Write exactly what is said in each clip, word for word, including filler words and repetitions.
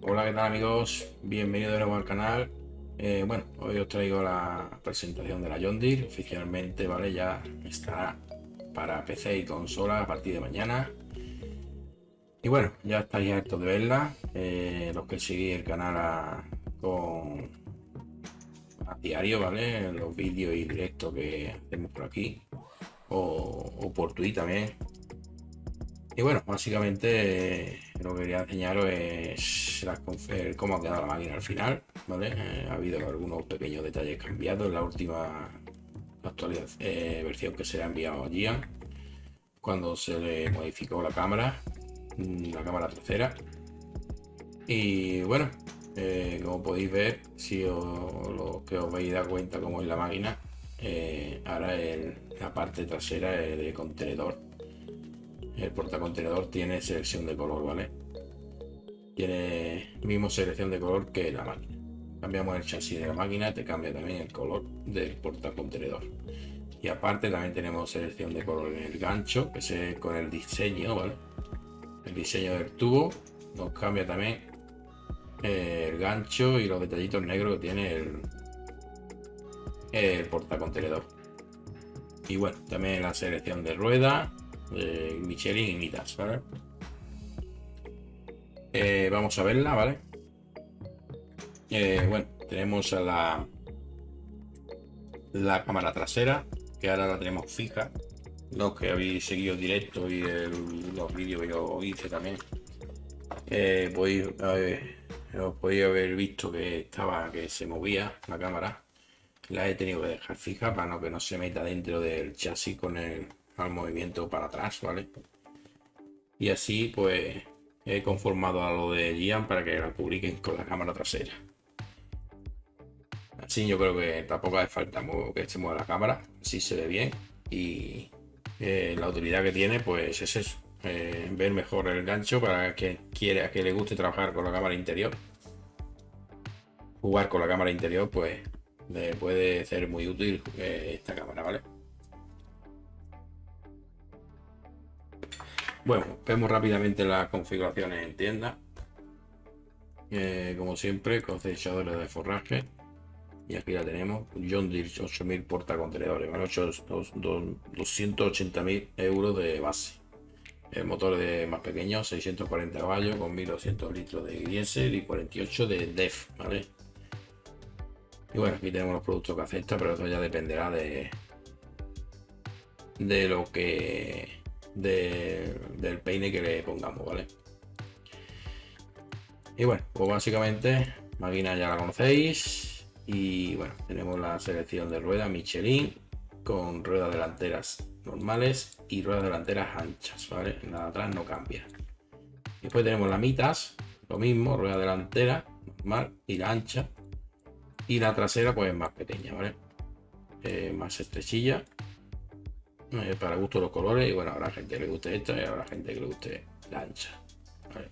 Hola, ¿qué tal amigos? Bienvenidos de nuevo al canal. Eh, bueno, hoy os traigo la presentación de la John Deere. Oficialmente, ¿vale? Ya está para P C y consola a partir de mañana. Y bueno, ya estáis hartos de verla. Eh, los que seguís el canal a, con, a diario, ¿vale? Los vídeos y directos que hacemos por aquí. O, o por Twitter también. Y bueno, básicamente eh, lo que quería enseñaros es las confer- cómo ha quedado la máquina al final, ¿vale? Eh, ha habido algunos pequeños detalles cambiados en la última actualización, eh, versión que se le ha enviado a Gian, cuando se le modificó la cámara, mm, la cámara trasera. Y bueno, eh, como podéis ver, si os, lo que os vais a dar cuenta cómo es la máquina, eh, ahora el- la parte trasera es de contenedor. El portacontenedor tiene selección de color, ¿vale? Tiene mismo selección de color que la máquina. Cambiamos el chasis de la máquina, te cambia también el color del portacontenedor. Y aparte también tenemos selección de color en el gancho, que es con el diseño, ¿vale? El diseño del tubo nos cambia también eh, el gancho y los detallitos negros que tiene el, el portacontenedor. Y bueno, también la selección de ruedas, eh, Michelin y Mitas, ¿vale? Eh, vamos a verla, ¿vale? Eh, bueno, tenemos a la, la cámara trasera, que ahora la tenemos fija. Los que habéis seguido directo y el- los vídeos que yo hice también, eh, podéis, haber- os podéis haber visto que estaba, que se movía la cámara. La he tenido que dejar fija para no que no se meta dentro del chasis con el al movimiento para atrás, ¿vale? Y así pues he conformado a lo de Gian para que la publiquen con la cámara trasera. Así yo creo que tampoco hace falta que se mueva la cámara, así se ve bien. Y eh, la utilidad que tiene pues es eso, eh, ver mejor el gancho para que quiera, que le guste trabajar con la cámara interior. Jugar con la cámara interior pues le puede ser muy útil eh, esta cámara, ¿vale? Bueno, vemos rápidamente las configuraciones en tienda. Eh, como siempre, cosechadores de forraje. Y aquí la tenemos, John Deere ocho mil portacontenedores, ¿vale? doscientos ochenta mil euros de base. El motor de más pequeño, seiscientos cuarenta caballos, con mil doscientos litros de diésel y cuarenta y ocho de D E F, ¿vale? Y bueno, aquí tenemos los productos que acepta, pero eso ya dependerá de, de lo que... de- del peine que le pongamos, ¿vale? Y bueno, pues básicamente, máquina ya la conocéis. Y bueno, tenemos la selección de ruedas Michelin con ruedas delanteras normales y ruedas delanteras anchas, ¿vale? La de atrás no cambia. Después tenemos la Mitas, lo mismo, rueda delantera normal y la ancha. Y la trasera pues más pequeña, ¿vale? Eh, más estrechilla. Eh, para gusto los colores. Y bueno, habrá gente que le guste esta y habrá gente que le guste la ancha, ¿vale?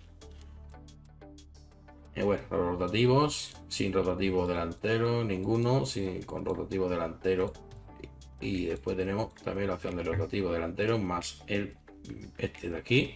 Eh, bueno, los rotativos, sin rotativo delantero, ninguno, sin, con rotativo delantero. Y después tenemos también la opción de rotativo delantero más el este de aquí,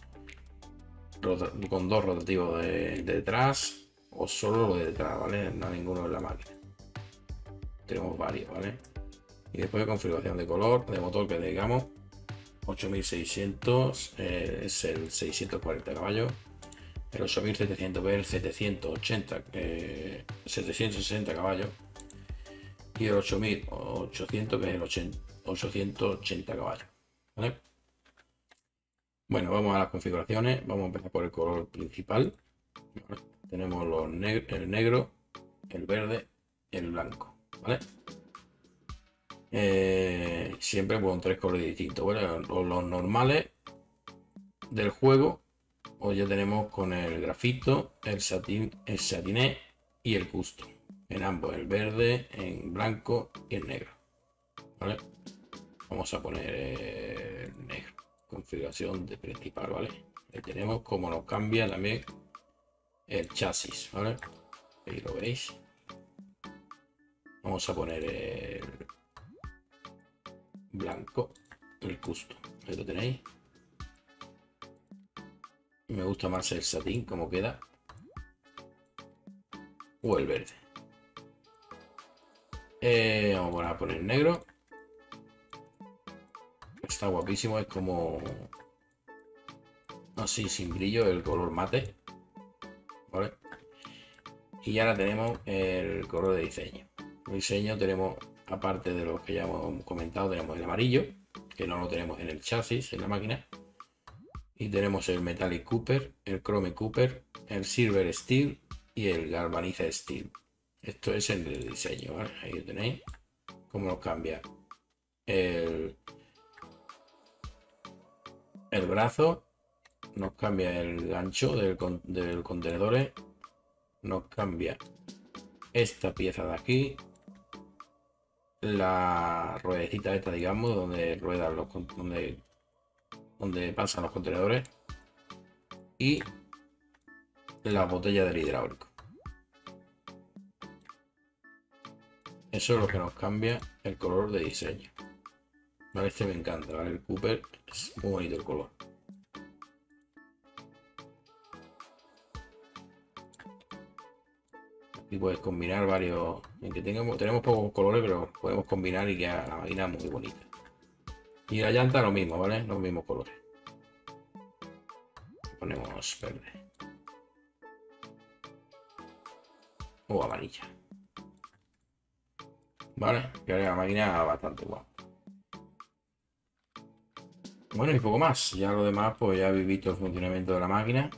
con dos rotativos de, de detrás o solo lo de detrás, ¿vale? No ninguno en la máquina. Tenemos varios, ¿vale? Y después configuración de color, de motor que digamos, ocho mil seiscientos, eh, es el seiscientos cuarenta caballos. El ocho mil setecientos ve el setecientos ochenta, eh, setecientos sesenta caballos. Y el ocho mil ochocientos que es el ochenta, ochocientos ochenta caballos, ¿vale? Bueno, vamos a las configuraciones. Vamos a empezar por el color principal, ¿vale? Tenemos los neg el negro, el verde y el blanco, ¿vale? Eh, siempre con tres colores distintos, ¿vale? Los, los normales del juego, o ya tenemos con el grafito, el satín, el satiné y el custom. En ambos, el verde, en blanco y el negro, ¿vale? Vamos a poner el negro. Configuración de principal, ¿vale? Ahí tenemos cómo nos cambia también el chasis, ¿vale? Ahí lo veis. Vamos a poner el blanco, el custom. Ahí lo tenéis. Me gusta más el satín como queda. o el verde. Eh, vamos a poner negro. Está guapísimo, es como así sin brillo, el color mate, ¿vale? Y ahora tenemos el color de diseño. El diseño tenemos, aparte de lo que ya hemos comentado, tenemos el amarillo, que no lo tenemos en el chasis, en la máquina. Y tenemos el Metallic Cooper, el Chrome Cooper, el Silver Steel y el Galvanize Steel. Esto es en el diseño, ¿vale? Ahí lo tenéis. Cómo nos cambia el, el brazo, nos cambia el gancho del, del contenedor, nos cambia esta pieza de aquí, la ruedecita esta, digamos, donde ruedan los donde, donde pasan los contenedores, y la botella del hidráulico. Eso es lo que nos cambia el color de diseño. Vale, este me encanta, ¿vale? El Cooper es muy bonito el color. Y puedes combinar varios, en que tengamos, tenemos pocos colores, pero podemos combinar y queda la máquina muy bonita. Y la llanta lo mismo, ¿vale? Los mismos colores. Ponemos verde o amarilla, vale, que ahora la máquina bastante guapa. Bueno, y poco más, ya lo demás pues ya habéis visto el funcionamiento de la máquina,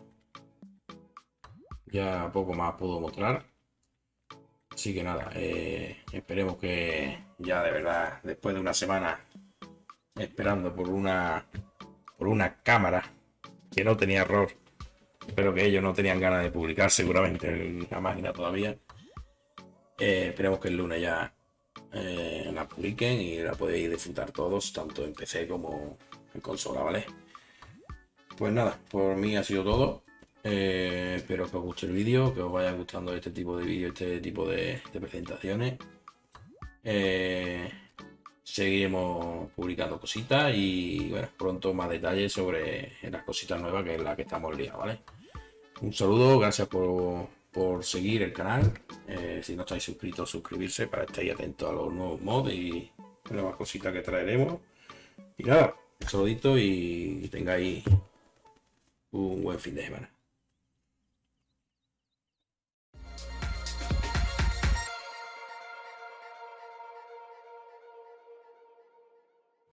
ya poco más puedo mostrar. Así que nada, eh, esperemos que ya de verdad, después de una semana esperando por una por una cámara que no tenía error, pero que ellos no tenían ganas de publicar seguramente en la máquina todavía, eh, esperemos que el lunes ya eh, la publiquen y la podéis disfrutar todos, tanto en P C como en consola, ¿vale? Pues nada, por mí ha sido todo. Eh, espero que os guste el vídeo, que os vaya gustando este tipo de vídeo, este tipo de, de presentaciones. Eh, seguiremos publicando cositas y bueno, pronto más detalles sobre las cositas nuevas, que es la que estamos liados, ¿vale? Un saludo, gracias por, por seguir el canal. Eh, si no estáis suscritos, suscribirse para estar atentos a los nuevos mods y nuevas cositas que traeremos. Y nada, un saludito y tengáis un buen fin de semana.